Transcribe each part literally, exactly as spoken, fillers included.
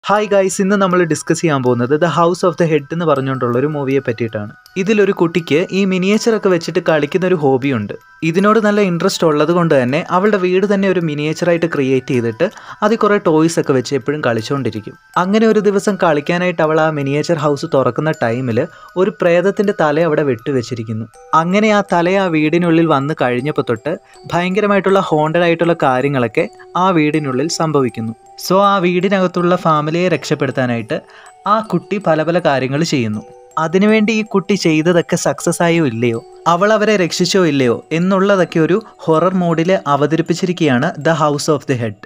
Hi guys, ഇന്ന് നമ്മൾ discuss ചെയ്യാൻ പോകുന്നത് the house of the head എന്ന് പറഞ്ഞുകൊണ്ടുള്ള ഒരു മൂവിയെ പറ്റിയിട്ടാണ്. ഇതിലൊരു കുട്ടിക്ക് ഈ മിനിയേച്ചറൊക്കെ വെച്ചിട്ട് കളിക്കുന്ന ഒരു ഹോബിയുണ്ട്. ഇതിനോട് നല്ല ഇൻട്രസ്റ്റ് ഉള്ളത് കൊണ്ട് തന്നെ അവളുടെ വീട് തന്നെ ഒരു മിനിയേച്ചറായിട്ട് ക്രിയേറ്റ് ചെയ്തിട്ട് അതിൽ കുറേ ടോയ്സ് ഒക്കെ വെച്ച് എപ്പോഴും കളിച്ചുകൊണ്ടിരിക്കും. അങ്ങനെ ഒരു ദിവസം കളിക്കാനായിട്ട് അവൾ ആ മിനിയേച്ചർ ഹൗസ് തുറക്കുന്ന ടൈമിൽ ഒരു പ്രേതത്തിൻ്റെ തല അവിടെ വെട്ടുവെച്ചിരിക്കുന്നു. അങ്ങനെ ആ തല ആ വീടിനുള്ളിൽ വന്ന് കഴിഞ്ഞപ്പോൾ തൊട്ട് ഭയങ്കരമായിട്ടുള്ള ഹോണ്ടഡ് ആയിട്ടുള്ള കാര്യങ്ങളൊക്കെ ആ വീടിനുള്ളിൽ സംഭവിക്കുന്നു. സോ ആ വീടിനകത്തുള്ള ഫാമിലിയെ രക്ഷപ്പെടുത്താനായിട്ട് ആ കുട്ടി പല പല കാര്യങ്ങൾ ചെയ്യുന്നു. അതിനുവേണ്ടി ഈ കുട്ടി ചെയ്തതൊക്കെ സക്സസ് ആയോ ഇല്ലയോ, അവൾ അവരെ രക്ഷിച്ചോ ഇല്ലയോ എന്നുള്ളതൊക്കെ ഒരു ഹൊറർ മോഡിൽ അവതരിപ്പിച്ചിരിക്കുകയാണ് the house of the head.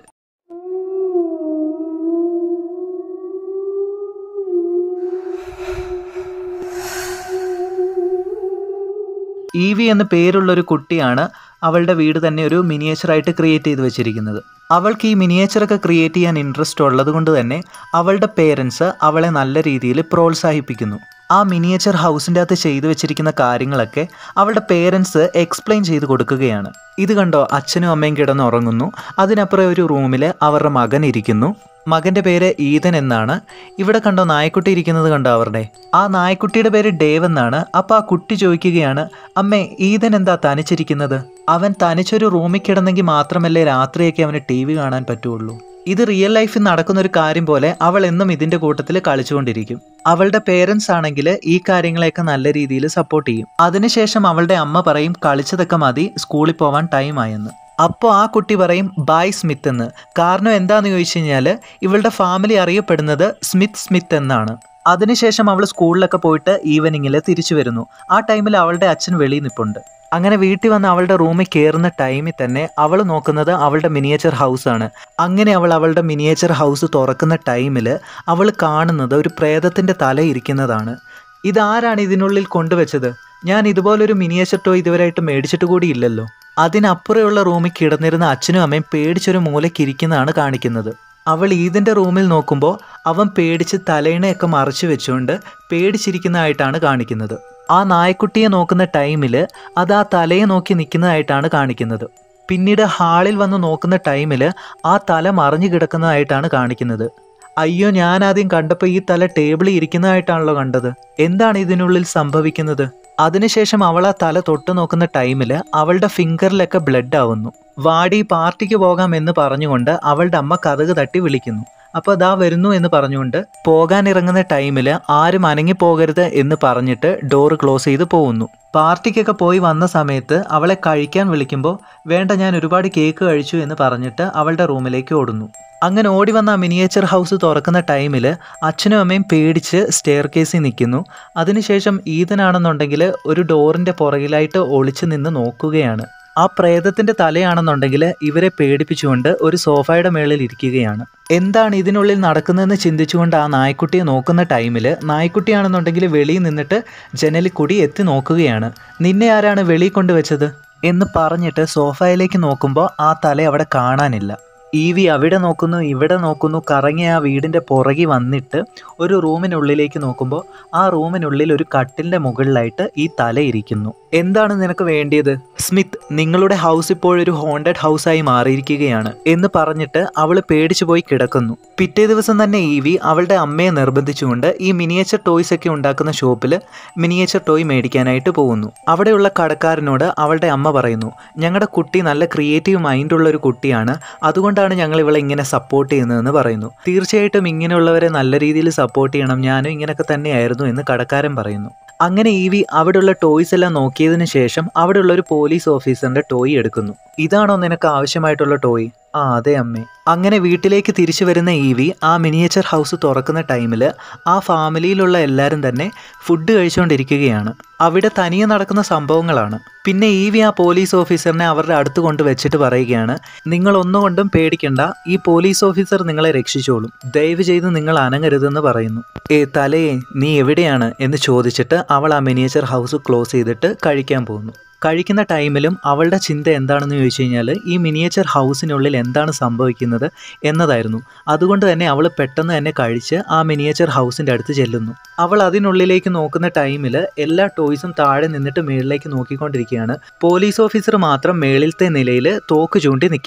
Evie എന്ന പേരുള്ളൊരു കുട്ടിയാണ് അവളുടെ വീട് തന്നെ ഒരു മിനിയേച്ചറായിട്ട് ക്രിയേറ്റ് ചെയ്ത് വെച്ചിരിക്കുന്നത്. അവൾക്ക് ഈ മിനിയേച്ചറൊക്കെ ക്രിയേറ്റ് ചെയ്യാൻ ഇൻട്രസ്റ്റ് ഉള്ളത് കൊണ്ട് തന്നെ അവളുടെ പേരൻസ് അവളെ നല്ല രീതിയിൽ പ്രോത്സാഹിപ്പിക്കുന്നു. ആ മിനിയേച്ചർ ഹൗസിൻ്റെ അകത്ത് ചെയ്തു വെച്ചിരിക്കുന്ന കാര്യങ്ങളൊക്കെ അവളുടെ പേരൻസ് എക്സ്പ്ലെയിൻ ചെയ്ത് കൊടുക്കുകയാണ്. ഇത് കണ്ടോ, അച്ഛനും അമ്മയും കിടന്നുറങ്ങുന്നു. അതിനപ്പുറം ഒരു റൂമിൽ അവരുടെ മകൻ ഇരിക്കുന്നു. മകൻ്റെ പേര് ഈതൻ എന്നാണ്. ഇവിടെ കണ്ടോ നായ്ക്കുട്ടി ഇരിക്കുന്നത് കണ്ടോ അവരുടെ. ആ നായ്ക്കുട്ടിയുടെ പേര് ഡേവ് എന്നാണ്. അപ്പോൾ ആ കുട്ടി ചോദിക്കുകയാണ്, അമ്മേ ഈതൻ എന്താ തനിച്ചിരിക്കുന്നത്? അവൻ തനിച്ചൊരു റൂമിൽ കിടന്നെങ്കിൽ മാത്രമല്ലേ രാത്രിയൊക്കെ അവന് ടി വി കാണാൻ പറ്റുള്ളൂ. ഇത് റിയൽ ലൈഫിൽ നടക്കുന്ന ഒരു കാര്യം പോലെ അവൾ എന്നും ഇതിൻ്റെ കൂട്ടത്തിൽ കളിച്ചുകൊണ്ടിരിക്കും. അവളുടെ പേരൻസ് ആണെങ്കിൽ ഈ കാര്യങ്ങളെയൊക്കെ നല്ല രീതിയിൽ സപ്പോർട്ട് ചെയ്യും. അതിനുശേഷം അവളുടെ അമ്മ പറയും കളിച്ചതൊക്കെ മതി, സ്കൂളിൽ പോവാൻ ടൈം ആയെന്ന്. അപ്പോൾ ആ കുട്ടി പറയും ബായ് സ്മിത്ത് എന്ന്. കാരണം എന്താണെന്ന് ചോദിച്ചു കഴിഞ്ഞാൽ ഇവളുടെ ഫാമിലി അറിയപ്പെടുന്നത് സ്മിത്ത് സ്മിത്ത് എന്നാണ്. അതിനുശേഷം അവൾ സ്കൂളിലൊക്കെ പോയിട്ട് ഈവനിങ്ങിൽ തിരിച്ചു വരുന്നു. ആ ടൈമിൽ അവളുടെ അച്ഛൻ വെളിയിൽ നിൽപ്പുണ്ട്. അങ്ങനെ വീട്ടിൽ വന്ന് അവളുടെ റൂമിൽ കയറുന്ന ടൈമിൽ തന്നെ അവൾ നോക്കുന്നത് അവളുടെ മിനിയേച്ചർ ഹൗസാണ്. അങ്ങനെ അവൾ അവളുടെ മിനിയേച്ചർ ഹൗസ് തുറക്കുന്ന ടൈമിൽ അവൾ കാണുന്നത് ഒരു പ്രേതത്തിൻ്റെ തല ഇരിക്കുന്നതാണ്. ഇതാരാണ് ഇതിനുള്ളിൽ കൊണ്ടുവച്ചത്? ഞാൻ ഇതുപോലൊരു മിനിയേച്ചർ ടോയ് ഇതുവരെയായിട്ട് മേടിച്ചിട്ട് കൂടിയില്ലല്ലോ. അതിനപ്പുറമുള്ള റൂമിൽ കിടന്നിരുന്ന അച്ഛനും അമ്മയും പേടിച്ചൊരു മൂലയ്ക്കിരിക്കുന്നതാണ് കാണിക്കുന്നത്. അവൾ ഈദിൻ്റെ റൂമിൽ നോക്കുമ്പോൾ അവൻ പേടിച്ച് തലേണയൊക്കെ മറച്ചു വെച്ചുകൊണ്ട് പേടിച്ചിരിക്കുന്നതായിട്ടാണ് കാണിക്കുന്നത്. ആ നായ്ക്കുട്ടിയെ നോക്കുന്ന ടൈമിൽ അത് ആ തലയെ നോക്കി നിൽക്കുന്നതായിട്ടാണ് കാണിക്കുന്നത്. പിന്നീട് ഹാളിൽ വന്ന് നോക്കുന്ന ടൈമിൽ ആ തല മറിഞ്ഞു കിടക്കുന്നതായിട്ടാണ് കാണിക്കുന്നത്. അയ്യോ, ഞാൻ ആദ്യം കണ്ടപ്പോൾ ഈ തല ടേബിളിൽ ഇരിക്കുന്നതായിട്ടാണല്ലോ കണ്ടത്. എന്താണ് ഇതിനുള്ളിൽ സംഭവിക്കുന്നത്? അതിനുശേഷം അവൾ ആ തല തൊട്ട് നോക്കുന്ന ടൈമിൽ അവളുടെ ഫിംഗറിലൊക്കെ ബ്ലഡ് ആവുന്നു. വാടി പാർട്ടിക്ക് പോകാം എന്ന് പറഞ്ഞുകൊണ്ട് അവളുടെ അമ്മ കതക് തട്ടി വിളിക്കുന്നു. അപ്പോൾ അതാ വരുന്നു എന്ന് പറഞ്ഞുകൊണ്ട് പോകാനിറങ്ങുന്ന ടൈമിൽ ആരും അനങ്ങിപ്പോകരുത് എന്ന് പറഞ്ഞിട്ട് ഡോറ് ക്ലോസ് ചെയ്ത് പോകുന്നു. പാർട്ടിക്കൊക്കെ പോയി വന്ന സമയത്ത് അവളെ കഴിക്കാൻ വിളിക്കുമ്പോൾ വേണ്ട, ഞാൻ ഒരുപാട് കേക്ക് കഴിച്ചു എന്ന് പറഞ്ഞിട്ട് അവളുടെ റൂമിലേക്ക് ഓടുന്നു. അങ്ങനെ ഓടി വന്ന ആ മിനിയേച്ചർ ഹൗസ് തുറക്കുന്ന ടൈമിൽ അച്ഛനും അമ്മയും പേടിച്ച് സ്റ്റെയർ കേസിൽ നിൽക്കുന്നു. അതിനുശേഷം ഈതനാണെന്നുണ്ടെങ്കിൽ ഒരു ഡോറിൻ്റെ പുറകിലായിട്ട് ഒളിച്ചു നിന്ന് നോക്കുകയാണ്. ആ പ്രേതത്തിൻ്റെ തലയാണെന്നുണ്ടെങ്കിൽ ഇവരെ പേടിപ്പിച്ചുകൊണ്ട് ഒരു സോഫയുടെ മേളിൽ ഇരിക്കുകയാണ്. എന്താണ് ഇതിനുള്ളിൽ നടക്കുന്നതെന്ന് ചിന്തിച്ചുകൊണ്ട് ആ നായ്ക്കുട്ടിയെ നോക്കുന്ന ടൈമിൽ നായ്ക്കുട്ടിയാണെന്നുണ്ടെങ്കിൽ വെളിയിൽ നിന്നിട്ട് ജനലിൽ കൂടി എത്തി നോക്കുകയാണ്. നിന്നെ ആരാണ് വെളിയിൽ കൊണ്ടുവച്ചത് എന്ന് പറഞ്ഞിട്ട് സോഫയിലേക്ക് നോക്കുമ്പോൾ ആ തല അവിടെ കാണാനില്ല. ഈവി അവിടെ നോക്കുന്നു, ഇവിടെ നോക്കുന്നു, കറങ്ങി ആ വീടിൻ്റെ പുറകിൽ വന്നിട്ട് ഒരു റൂമിനുള്ളിലേക്ക് നോക്കുമ്പോൾ ആ റൂമിനുള്ളിൽ ഒരു കട്ടിലിൻ്റെ മുകളിലായിട്ട് ഈ തല ഇരിക്കുന്നു. എന്താണ് നിനക്ക് വേണ്ടിയത്? സ്മിത്ത്, നിങ്ങളുടെ ഹൗസ് ഇപ്പോഴൊരു ഹോണ്ടഡ് ഹൗസായി മാറിയിരിക്കുകയാണ് എന്ന് പറഞ്ഞിട്ട് അവൾ പേടിച്ചു പോയി കിടക്കുന്നു. പിറ്റേ ദിവസം തന്നെ ഈവി അവളുടെ അമ്മയെ നിർബന്ധിച്ചുകൊണ്ട് ഈ മിനിയേച്ചർ ടോയ്സ് ഒക്കെ ഉണ്ടാക്കുന്ന ഷോപ്പിൽ മിനിയേച്ചർ ടോയ് മേടിക്കാനായിട്ട് പോകുന്നു. അവിടെയുള്ള കടക്കാരനോട് അവളുടെ അമ്മ പറയുന്നു, ഞങ്ങളുടെ കുട്ടി നല്ല ക്രിയേറ്റീവ് മൈൻഡുള്ള ഒരു കുട്ടിയാണ്, അതുകൊണ്ടാണ് ഞങ്ങൾ ഇവളെ ഇങ്ങനെ സപ്പോർട്ട് ചെയ്യുന്നതെന്ന് പറയുന്നു. തീർച്ചയായിട്ടും ഇങ്ങനെയുള്ളവരെ നല്ല രീതിയിൽ സപ്പോർട്ട് ചെയ്യണം, ഞാനും ഇങ്ങനെയൊക്കെ തന്നെയായിരുന്നു എന്ന് കടക്കാരൻ പറയുന്നു. അങ്ങനെ ഈവി അവിടെയുള്ള ടോയ്സ് എല്ലാം നോക്കിയതിന് ശേഷം അവിടെയുള്ള ഒരു പോലീസ് ഓഫീസറിന്റെ ടോയ് എടുക്കുന്നു. ഇതാണോ നിനക്ക് ആവശ്യമായിട്ടുള്ള ടോയ്? ആ അതെ അമ്മേ. അങ്ങനെ വീട്ടിലേക്ക് തിരിച്ചു വരുന്ന ഈവി ആ മിനിയേച്ചർ ഹൗസ് തുറക്കുന്ന ടൈമിൽ ആ ഫാമിലിയിലുള്ള എല്ലാവരും തന്നെ ഫുഡ് കഴിച്ചുകൊണ്ടിരിക്കുകയാണ്. അവിടെ തനിയെ നടക്കുന്ന സംഭവങ്ങളാണ്. പിന്നെ ഈവി ആ പോലീസ് ഓഫീസറിനെ അവരുടെ അടുത്ത് കൊണ്ട് വെച്ചിട്ട് പറയുകയാണ്, നിങ്ങൾ ഒന്നുകൊണ്ടും പേടിക്കണ്ട, ഈ പോലീസ് ഓഫീസർ നിങ്ങളെ രക്ഷിച്ചോളും, ദയവ് ചെയ്ത് നിങ്ങൾ അനങ്ങരുതെന്ന് പറയുന്നു. ഏ തലയെ, നീ എവിടെയാണ് എന്ന് ചോദിച്ചിട്ട് അവൾ ആ മിനിയേച്ചർ ഹൗസ് ക്ലോസ് ചെയ്തിട്ട് കഴിക്കാൻ പോകുന്നു. കഴിക്കുന്ന ടൈമിലും അവളുടെ ചിന്ത എന്താണെന്ന് ചോദിച്ചു കഴിഞ്ഞാൽ ഈ മിനിയേച്ചർ ഹൗസിനുള്ളിൽ എന്താണ് സംഭവിക്കുന്നത് എന്നതായിരുന്നു. അതുകൊണ്ട് തന്നെ അവൾ പെട്ടെന്ന് തന്നെ കഴിച്ച് ആ മിനിയേച്ചർ ഹൗസിൻ്റെ അടുത്ത് ചെല്ലുന്നു. അവൾ അതിനുള്ളിലേക്ക് നോക്കുന്ന ടൈമിൽ എല്ലാ ടോയ്സും താഴെ നിന്നിട്ട് മേളിലേക്ക് നോക്കിക്കൊണ്ടിരിക്കുകയാണ്. പോലീസ് ഓഫീസർ മാത്രം മേളിലത്തെ നിലയിൽ തോക്ക് ചൂണ്ടി നിൽക്കുന്നു.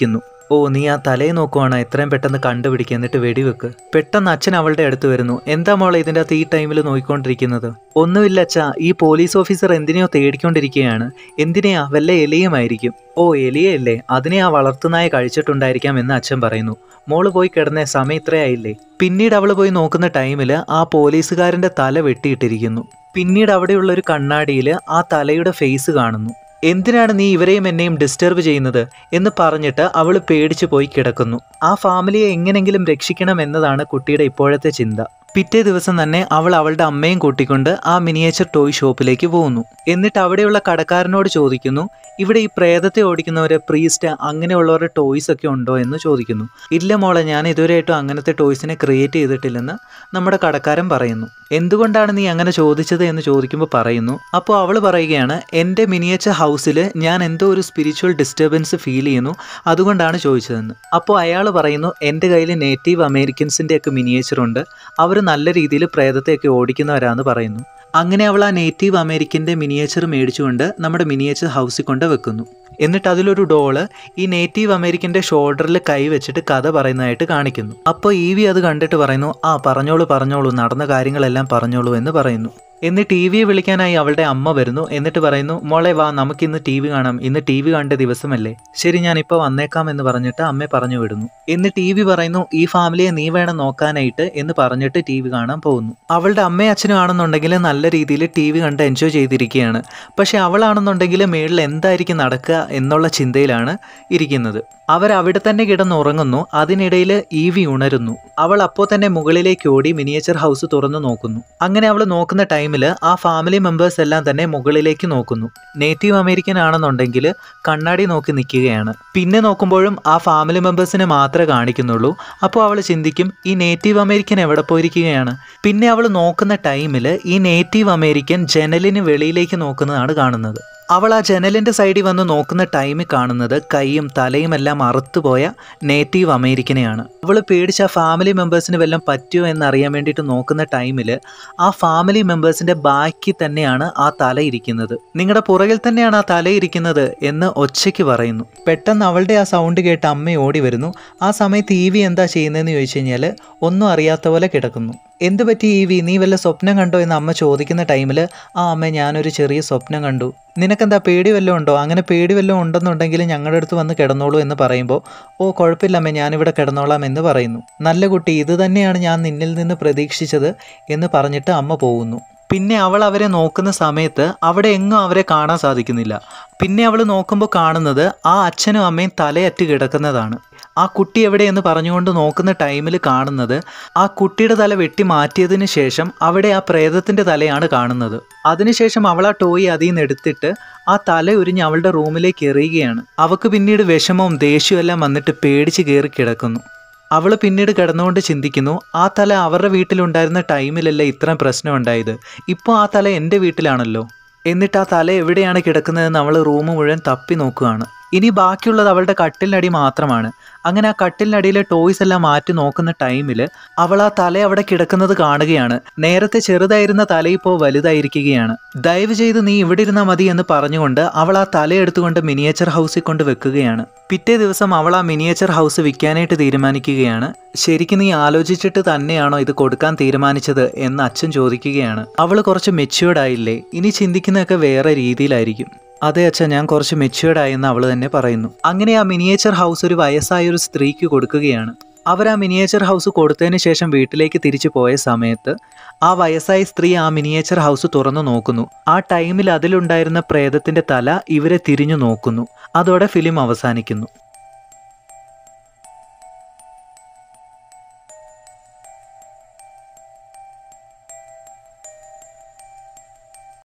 ഓ നീ ആ തലയെ നോക്കുവാണ് എത്രയും പെട്ടെന്ന് കണ്ടുപിടിക്കുക എന്നിട്ട് വെടിവെക്ക്. പെട്ടെന്ന് അച്ഛൻ അവളുടെ അടുത്ത് വരുന്നു. എന്താ മോളെ ഇതിൻ്റെ അകത്ത് ഈ ടൈമിൽ നോക്കിക്കൊണ്ടിരിക്കുന്നത്? ഒന്നുമില്ല അച്ഛാ, ഈ പോലീസ് ഓഫീസർ എന്തിനെയോ തേടിക്കൊണ്ടിരിക്കുകയാണ്. എന്തിനെയാ? വല്ല എലിയുമായിരിക്കും. ഓ എലിയല്ലേ, അതിനെ ആ വളർത്തുനായ കഴിച്ചിട്ടുണ്ടായിരിക്കാം എന്ന് അച്ഛൻ പറയുന്നു. മോള് പോയി കിടന്നേ, സമയം ഇത്രയായില്ലേ. പിന്നീട് അവൾ പോയി നോക്കുന്ന ടൈമിൽ ആ പോലീസുകാരൻ്റെ തല വെട്ടിയിട്ടിരിക്കുന്നു. പിന്നീട് അവിടെയുള്ള ഒരു കണ്ണാടിയിൽ ആ തലയുടെ ഫേസ് കാണുന്നു. എന്തിനാണ് നീ ഇവരെയും എന്നെയും ഡിസ്റ്റർബ് ചെയ്യുന്നത് എന്ന് പറഞ്ഞിട്ട് അവൾ പേടിച്ചു പോയി കിടക്കുന്നു. ആ ഫാമിലിയെ എങ്ങനെങ്കിലും രക്ഷിക്കണം എന്നതാണ് കുട്ടിയുടെ ഇപ്പോഴത്തെ ചിന്ത. പിറ്റേ ദിവസം തന്നെ അവൾ അവളുടെ അമ്മയും കൂട്ടിക്കൊണ്ട് ആ മിനിയേച്ചർ ടോയ് ഷോപ്പിലേക്ക് പോകുന്നു. എന്നിട്ട് അവിടെയുള്ള കടക്കാരനോട് ചോദിക്കുന്നു, ഇവിടെ ഈ പ്രേതത്തെ ഓടിക്കുന്നവരെ പ്രീസ്റ്റ് അങ്ങനെയുള്ളവരുടെ ടോയ്സ് ഒക്കെ ഉണ്ടോ എന്ന് ചോദിക്കുന്നു. ഇല്ല മോളെ, ഞാൻ ഇതുവരെയായിട്ടും അങ്ങനത്തെ ടോയ്സിനെ ക്രിയേറ്റ് ചെയ്തിട്ടില്ലെന്ന് നമ്മുടെ കടക്കാരൻ പറയുന്നു. എന്തുകൊണ്ടാണ് നീ അങ്ങനെ ചോദിച്ചത് എന്ന് ചോദിക്കുമ്പോൾ പറയുന്നു. അപ്പോൾ അവൾ പറയുകയാണ്, എൻ്റെ മിനിയേച്ചർ ഹൗസിൽ ഞാൻ എന്തോ ഒരു സ്പിരിച്വൽ ഡിസ്റ്റർബൻസ് ഫീൽ ചെയ്യുന്നു, അതുകൊണ്ടാണ് ചോദിച്ചതെന്ന്. അപ്പോൾ അയാൾ പറയുന്നു, എൻ്റെ കയ്യിൽ നേറ്റീവ് അമേരിക്കൻസിൻ്റെ ഒക്കെ മിനിയേച്ചർ ഉണ്ട്, അവർ നല്ല രീതിയിൽ പ്രേതത്തെയൊക്കെ ഓടിക്കുന്നവരാന്ന് പറയുന്നു. അങ്ങനെ അവൾ ആ നേറ്റീവ് അമേരിക്കൻ്റെ മിനിയേച്ചർ മേടിച്ചുകൊണ്ട് നമ്മുടെ മിനിയേച്ചർ ഹൗസിൽ കൊണ്ട് വെക്കുന്നു. എന്നിട്ട് അതിലൊരു ഡോള് ഈ നേറ്റീവ് അമേരിക്കൻ്റെ ഷോൾഡറിൽ കൈ വെച്ചിട്ട് കഥ പറയുന്നതായിട്ട് കാണിക്കുന്നു. അപ്പോൾ ഈവി അത് കണ്ടിട്ട് പറയുന്നു, ആ പറഞ്ഞോളൂ പറഞ്ഞോളൂ നടന്ന കാര്യങ്ങളെല്ലാം പറഞ്ഞോളൂ എന്ന് പറയുന്നു. എന്നിട്ട് ടി വിയെ വിളിക്കാനായി അവളുടെ അമ്മ വരുന്നു. എന്നിട്ട് പറയുന്നു, മോളെ വാ നമുക്കിന്ന് ടി വി കാണാം, ഇന്ന് ടി വി കണ്ട ദിവസമല്ലേ. ശരി ഞാനിപ്പോൾ വന്നേക്കാം എന്ന് പറഞ്ഞിട്ട് അമ്മയെ പറഞ്ഞു വിടുന്നു. എന്നിട്ട് ടി വി പറയുന്നു, ഈ ഫാമിലിയെ നീ വേണം നോക്കാനായിട്ട് എന്ന് പറഞ്ഞിട്ട് ടി വി കാണാൻ പോകുന്നു. അവളുടെ അമ്മയും അച്ഛനും ആണെന്നുണ്ടെങ്കിൽ നല്ല രീതിയിൽ ടി വി കണ്ട് എൻജോയ് ചെയ്തിരിക്കുകയാണ്. പക്ഷെ അവളാണെന്നുണ്ടെങ്കിൽ മേളിൽ എന്തായിരിക്കും നടക്കുക എന്നുള്ള ചിന്തയിലാണ് ഇരിക്കുന്നത്. അവരവിടെ തന്നെ കിടന്നുറങ്ങുന്നു. അതിനിടയിൽ ഈവി ഉണരുന്നു. അവൾ അപ്പോൾ തന്നെ മുകളിലേക്ക് ഓടി മിനിയേച്ചർ ഹൗസ് തുറന്നു നോക്കുന്നു. അങ്ങനെ അവൾ നോക്കുന്ന ടൈമിൽ ആ ഫാമിലി മെമ്പേഴ്സ് എല്ലാം തന്നെ മുകളിലേക്ക് നോക്കുന്നു. നേറ്റീവ് അമേരിക്കൻ ആണെന്നുണ്ടെങ്കിൽ കണ്ണാടി നോക്കി നിൽക്കുകയാണ്. പിന്നെ നോക്കുമ്പോഴും ആ ഫാമിലി മെമ്പേഴ്സിനെ മാത്രമേ കാണിക്കുന്നുള്ളൂ. അപ്പോൾ അവൾ ചിന്തിക്കും, ഈ നേറ്റീവ് അമേരിക്കൻ എവിടെ പോയിരിക്കുകയാണ്. പിന്നെ അവൾ നോക്കുന്ന ടൈമിൽ ഈ നേറ്റീവ് അമേരിക്കൻ ജനലിന് വെളിയിലേക്ക് നോക്കുന്നതാണ് കാണുന്നത്. അവൾ ആ ജനലിൻ്റെ സൈഡിൽ വന്ന് നോക്കുന്ന ടൈമിൽ കാണുന്നത് കൈയും തലയും എല്ലാം അറുത്തുപോയ നേറ്റീവ് അമേരിക്കനെയാണ്. അവൾ പേടിച്ച് ആ ഫാമിലി മെമ്പേഴ്സിന് വല്ലതും പറ്റുമോ എന്നറിയാൻ വേണ്ടിയിട്ട് നോക്കുന്ന ടൈമിൽ ആ ഫാമിലി മെമ്പേഴ്സിൻ്റെ ബാക്കിൽ തന്നെയാണ് ആ തല ഇരിക്കുന്നത്. നിങ്ങളുടെ പുറകിൽ തന്നെയാണ് ആ തല ഇരിക്കുന്നത് എന്ന് ഒച്ചയ്ക്ക് പറയുന്നു. പെട്ടെന്ന് അവളുടെ ആ സൗണ്ട് കേട്ട് അമ്മ ഓടി വരുന്നു. ആ സമയത്ത് ഈവി എന്താ ചെയ്യുന്നതെന്ന് ചോദിച്ചു കഴിഞ്ഞാൽ ഒന്നും അറിയാത്ത പോലെ കിടക്കുന്നു. എന്ത് പറ്റി ഈവി, നീ വല്ല സ്വപ്നം കണ്ടോ എന്ന് അമ്മ ചോദിക്കുന്ന ടൈമിൽ, ആ അമ്മ ഞാനൊരു ചെറിയ സ്വപ്നം കണ്ടു. നിനക്കെന്താ പേടി വല്ലതും ഉണ്ടോ? അങ്ങനെ പേടി വല്ലതും ഉണ്ടെന്നുണ്ടെങ്കിൽ ഞങ്ങളുടെ അടുത്ത് വന്ന് കിടന്നോളൂ എന്ന് പറയുമ്പോൾ, ഓ കുഴപ്പമില്ല അമ്മേ, ഞാനിവിടെ കിടന്നോളാം എന്ന് പറയുന്നു. നല്ല കുട്ടി, ഇത് തന്നെയാണ് ഞാൻ നിന്നിൽ നിന്ന് പ്രതീക്ഷിച്ചത് എന്ന് പറഞ്ഞിട്ട് അമ്മ പോകുന്നു. പിന്നെ അവൾ അവരെ നോക്കുന്ന സമയത്ത് അവിടെ എങ്ങും അവരെ കാണാൻ സാധിക്കുന്നില്ല. പിന്നെ അവൾ നോക്കുമ്പോൾ കാണുന്നത് ആ അച്ഛനും അമ്മയും തലയറ്റ് കിടക്കുന്നതാണ്. ആ കുട്ടി എവിടെയെന്ന് പറഞ്ഞുകൊണ്ട് നോക്കുന്ന ടൈമിൽ കാണുന്നത് ആ കുട്ടിയുടെ തല വെട്ടി മാറ്റിയതിന് ശേഷം അവിടെ ആ പ്രേതത്തിൻ്റെ തലയാണ് കാണുന്നത്. അതിനുശേഷം അവൾ ആ ടോയ് അതിൽ നിന്ന് എടുത്തിട്ട് ആ തല ഉരിഞ്ഞ് അവളുടെ റൂമിലേക്ക് എറിയുകയാണ്. അവൾക്ക് പിന്നീട് വിഷമവും ദേഷ്യവും എല്ലാം വന്നിട്ട് പേടിച്ച് കയറി കിടക്കുന്നു. അവൾ പിന്നീട് കിടന്നുകൊണ്ട് ചിന്തിക്കുന്നു, ആ തല അവരുടെ വീട്ടിലുണ്ടായിരുന്ന ടൈമിലല്ലേ ഇത്രയും പ്രശ്നം ഉണ്ടായത്, ഇപ്പോൾ ആ തല എൻ്റെ വീട്ടിലാണല്ലോ. എന്നിട്ട് ആ തല എവിടെയാണ് കിടക്കുന്നതെന്ന് അവൾ റൂം മുഴുവൻ തപ്പി നോക്കുകയാണ്. ഇനി ബാക്കിയുള്ളത് അവളുടെ കട്ടിലിനടി മാത്രമാണ്. അങ്ങനെ ആ കട്ടിലിനടിയിലെ ടോയ്സ് എല്ലാം മാറ്റി നോക്കുന്ന ടൈമിൽ അവൾ ആ തല അവിടെ കിടക്കുന്നത് കാണുകയാണ്. നേരത്തെ ചെറുതായിരുന്ന തല ഇപ്പോൾ വലുതായിരിക്കുകയാണ്. ദയവ് ചെയ്ത് നീ ഇവിടെ ഇരുന്നാൽ മതി എന്ന് പറഞ്ഞുകൊണ്ട് അവൾ ആ തല എടുത്തുകൊണ്ട് മിനിയേച്ചർ ഹൗസിൽ കൊണ്ട് വെക്കുകയാണ്. പിറ്റേ ദിവസം അവൾ ആ മിനിയേച്ചർ ഹൗസ് വിൽക്കാനായിട്ട് തീരുമാനിക്കുകയാണ്. ശരിക്കും നീ ആലോചിച്ചിട്ട് തന്നെയാണോ ഇത് കൊടുക്കാൻ തീരുമാനിച്ചത് എന്ന് അച്ഛൻ ചോദിക്കുകയാണ്. അവൾ കുറച്ച് മെച്യൂർഡ് ആയില്ലേ, ഇനി ചിന്തിക്കുന്നതൊക്കെ വേറെ രീതിയിലായിരിക്കും. അതെ അച്ഛാ, ഞാൻ കുറച്ച് മെച്യൂർഡ് ആയെന്ന് അവൾ തന്നെ പറയുന്നു. അങ്ങനെ ആ മിനിയേച്ചർ ഹൗസ് ഒരു വയസ്സായ ഒരു സ്ത്രീക്ക് കൊടുക്കുകയാണ്. അവർ ആ മിനിയേച്ചർ ഹൗസ് കൊടുത്തതിന് ശേഷം വീട്ടിലേക്ക് തിരിച്ചു പോയ സമയത്ത് ആ വയസ്സായ സ്ത്രീ ആ മിനിയേച്ചർ ഹൗസ് തുറന്നു നോക്കുന്നു. ആ ടൈമിൽ അതിലുണ്ടായിരുന്ന പ്രേതത്തിൻ്റെ തല ഇവരെ തിരിഞ്ഞു നോക്കുന്നു. അതോടെ ഫിലിം അവസാനിക്കുന്നു.